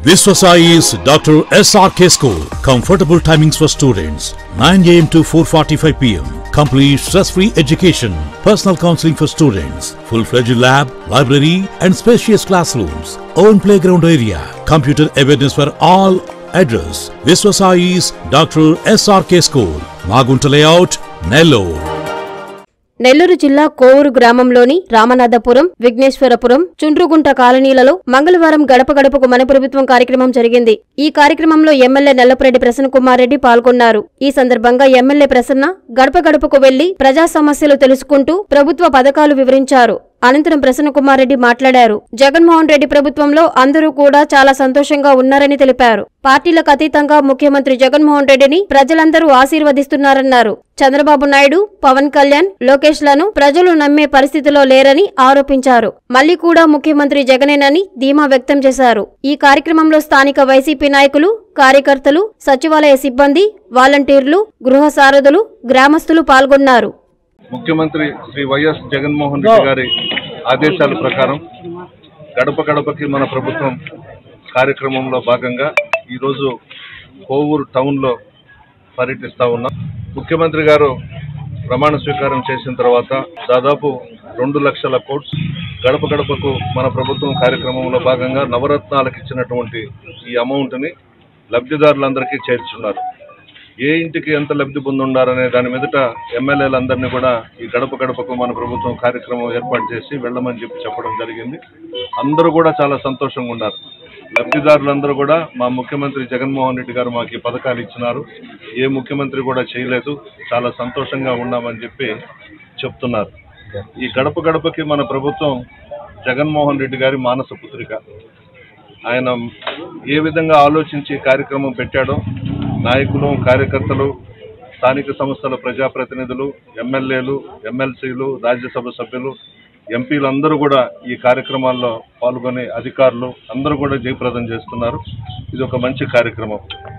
Viswasai is Dr. SRK School. Comfortable timings for students 9 a.m. to 4:45 p.m. Complete stress-free education. Personal counseling for students. Full-fledged lab, library and spacious classrooms. Own playground area. Computer awareness for all. Address: Viswasai is Dr. SRK School. Magunta Layout, Nellore. Nellore జిల్లా కోవూరు గ్రామంలోని రామనాథపురం, విఘ్నేశ్వరపురం, చుండ్రుగుంట కాలనీలలో మంగళవారం గడప గడపకు మన ప్రభుత్వం కార్యక్రమం జరిగింది. ఈ కార్యక్రమంలో ఎమ్మెల్యే నల్లపురెడ్డి ప్రసన్న కుమార్ రెడ్డి పాల్గొన్నారు. ఈ సందర్భంగా ఎమ్మెల్యే ప్రసన్న గడప గడపకు వెళ్లి ప్రజా సమస్యలు తెలుసుకుంటూ ప్రభుత్వ పథకాలు వివరించారు. అనంతరం ప్రసన్న కుమార్ రెడ్డి మాట్లాడారు. జగన్మోహన్ రెడ్డి ప్రభుత్వంలో అందరూ కూడా చాలా సంతోషంగా ఉన్నారని తెలిపారు. పార్టీలకు అతీతంగా ముఖ్యమంత్రి జగన్మోహన్ రెడ్డిని ప్రజలందరూ ఆశీర్వదిస్తున్నారన్నారు. చంద్రబాబు నాయుడు, పవన్ కళ్యాణ్, లోకేష్ లను ప్రజలు నమ్మే పరిస్థితిలో లేరని ఆరోపించారు. మళ్లీ కూడా ముఖ్యమంత్రి జగనేనని ధీమా వ్యక్తం చేశారు. ఈ కార్యక్రమంలో స్థానిక వైసీపీ నాయకులు, కార్యకర్తలు, సచివాలయ సిబ్బంది, వాలంటీర్లు, గృహ సారథులు, గ్రామస్తులు పాల్గొన్నారు. ముఖ్యమంత్రి శ్రీ వైఎస్ జగన్మోహన్ రెడ్డి గారి ఆదేశాల ప్రకారం గడప గడపకి మన ప్రభుత్వం కార్యక్రమంలో భాగంగా ఈరోజు కోవూరు టౌన్లో పర్యటిస్తూ ఉన్నాం. ముఖ్యమంత్రి గారు ప్రమాణ స్వీకారం చేసిన తర్వాత దాదాపు 2 లక్షల కోట్స్ గడప గడపకు మన ప్రభుత్వం కార్యక్రమంలో భాగంగా నవరత్నాలకు ఇచ్చినటువంటి ఈ అమౌంట్ని లబ్ధిదారులందరికీ చేర్చున్నారు. ఏ ఇంటికి ఎంత లబ్ధి పొందుండారనే దాని మీదట ఎమ్మెల్యేలందరినీ కూడా ఈ గడప గడపకు మన ప్రభుత్వం కార్యక్రమం ఏర్పాటు చేసి వెళ్ళమని చెప్పడం జరిగింది. అందరూ కూడా చాలా సంతోషంగా ఉన్నారు. లబ్ధిదారులందరూ కూడా మా ముఖ్యమంత్రి జగన్మోహన్ రెడ్డి గారు మాకు ఈ పథకాలు ఇచ్చినారు, ఏ ముఖ్యమంత్రి కూడా చేయలేదు, చాలా సంతోషంగా ఉన్నామని చెప్పి చెప్తున్నారు. ఈ గడప గడపకి మన ప్రభుత్వం జగన్మోహన్ రెడ్డి గారి మానస పుత్రిక. ఆయన ఏ విధంగా ఆలోచించి కార్యక్రమం పెట్టాడో నాయకులు, కార్యకర్తలు, స్థానిక సంస్థల ప్రజాప్రతినిధులు, ఎమ్మెల్యేలు, ఎమ్మెల్సీలు, రాజ్యసభ సభ్యులు, ఎంపీలు అందరూ కూడా ఈ కార్యక్రమాల్లో పాల్గొని అధికారులు అందరూ కూడా జయప్రదం చేస్తున్నారు. ఇది ఒక మంచి కార్యక్రమం.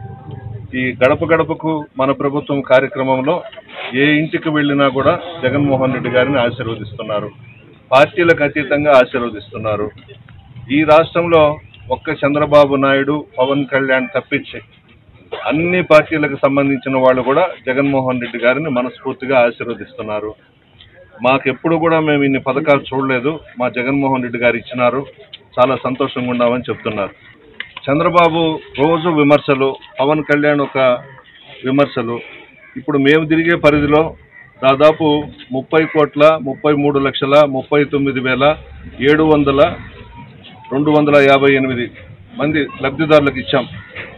ఈ గడప గడపకు మన ప్రభుత్వం కార్యక్రమంలో ఏ ఇంటికి వెళ్ళినా కూడా జగన్మోహన్ రెడ్డి గారిని ఆశీర్వదిస్తున్నారు. పార్టీలకు అతీతంగా ఆశీర్వదిస్తున్నారు. ఈ రాష్ట్రంలో ఒక్క చంద్రబాబు నాయుడు, పవన్ కళ్యాణ్ తప్పించి అన్ని పార్టీలకు సంబంధించిన వాళ్ళు కూడా జగన్మోహన్ రెడ్డి గారిని మనస్ఫూర్తిగా ఆశీర్వదిస్తున్నారు. మాకెప్పుడు కూడా మేము ఇన్ని పథకాలు చూడలేదు, మా జగన్మోహన్ రెడ్డి గారు ఇచ్చినారు, చాలా సంతోషంగా ఉన్నామని చెప్తున్నారు. చంద్రబాబు రోజు విమర్శలు, పవన్ కళ్యాణ్ ఒక విమర్శలు. ఇప్పుడు మేము తిరిగే పరిధిలో దాదాపు 30,33,758 మంది లబ్ధిదారులకు ఇచ్చాం.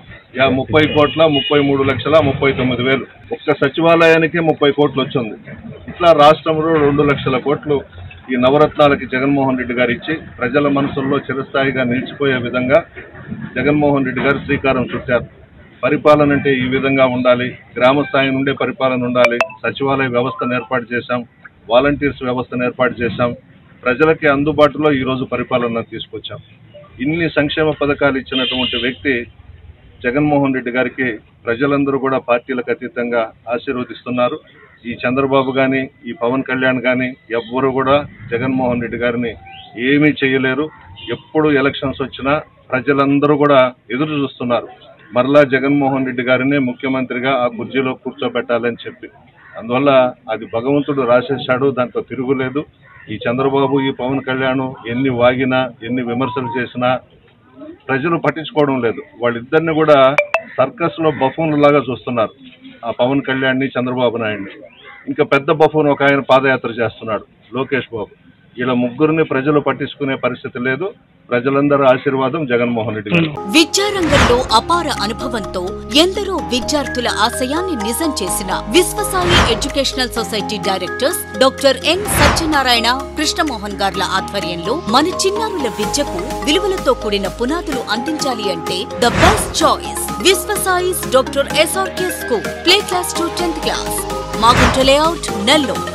30,33,39,000 ఒక్క సచివాలయానికి 30 కోట్లు వచ్చింది. ఇట్లా రాష్ట్రంలో 2 లక్షల కోట్లు ఈ నవరత్నాలకి జగన్మోహన్ రెడ్డి గారు ఇచ్చి ప్రజల మనసుల్లో చిరస్థాయిగా నిలిచిపోయే విధంగా జగన్మోహన్ రెడ్డి గారు శ్రీకారం చుట్టారు. పరిపాలన అంటే ఈ విధంగా ఉండాలి, గ్రామ స్థాయి నుండే పరిపాలన ఉండాలి, సచివాలయ వ్యవస్థను ఏర్పాటు చేశాం, వాలంటీర్స్ వ్యవస్థను ఏర్పాటు చేశాం, ప్రజలకి అందుబాటులో ఈరోజు పరిపాలన తీసుకొచ్చాం. ఇన్ని సంక్షేమ పథకాలు ఇచ్చినటువంటి వ్యక్తి జగన్మోహన్ రెడ్డి గారికి ప్రజలందరూ కూడా పార్టీలకు అతీతంగా ఆశీర్వదిస్తున్నారు. ఈ చంద్రబాబు కానీ, ఈ పవన్ కళ్యాణ్ కానీ ఎవ్వరూ కూడా జగన్మోహన్ రెడ్డి గారిని ఏమీ చేయలేరు. ఎప్పుడు ఎలక్షన్స్ వచ్చినా ప్రజలందరూ కూడా ఎదురు చూస్తున్నారు మరలా జగన్మోహన్ రెడ్డి గారిని ముఖ్యమంత్రిగా ఆ కుర్చీలో కూర్చోబెట్టాలని చెప్పి. అందువల్ల అది భగవంతుడు రాసేశాడు, దాంట్లో తిరుగులేదు. ఈ చంద్రబాబు, ఈ పవన్ కళ్యాణ్ ఎన్ని వాగినా, ఎన్ని విమర్శలు చేసినా ప్రజలు పట్టించుకోవడం లేదు. వాళ్ళిద్దరిని కూడా సర్కస్లో బఫూన్ లాగా చూస్తున్నారు, ఆ పవన్ కళ్యాణ్ని, చంద్రబాబు నాయుడిని. ఇంకా పెద్ద బఫూన్ ఒక ఆయన పాదయాత్ర చేస్తున్నాడు, లోకేష్ బాబు. ఇలా ముగ్గురిని ప్రజలు పట్టించుకునే పరిస్థితి లేదు. ప్రజలందరూ ఆశీర్వాదం జగన్మోహన్ రెడ్డి గారు. విద్యారంగంలో అపార అనుభవంతో ఎందరో విద్యార్థుల ఆశయాన్ని నిజం చేసిన Vishwasai educational society directors doctor N Satyanarayana, Krishnamohan గార్ల ఆధ్వర్యంలో మన చిన్నారుల విద్యకు విలువలతో కూడిన పునాదులు అందించాలి అంటే the best choice Vishwasai's doctor SRK school. Play class to 10th class. Magunta layout, Nellore.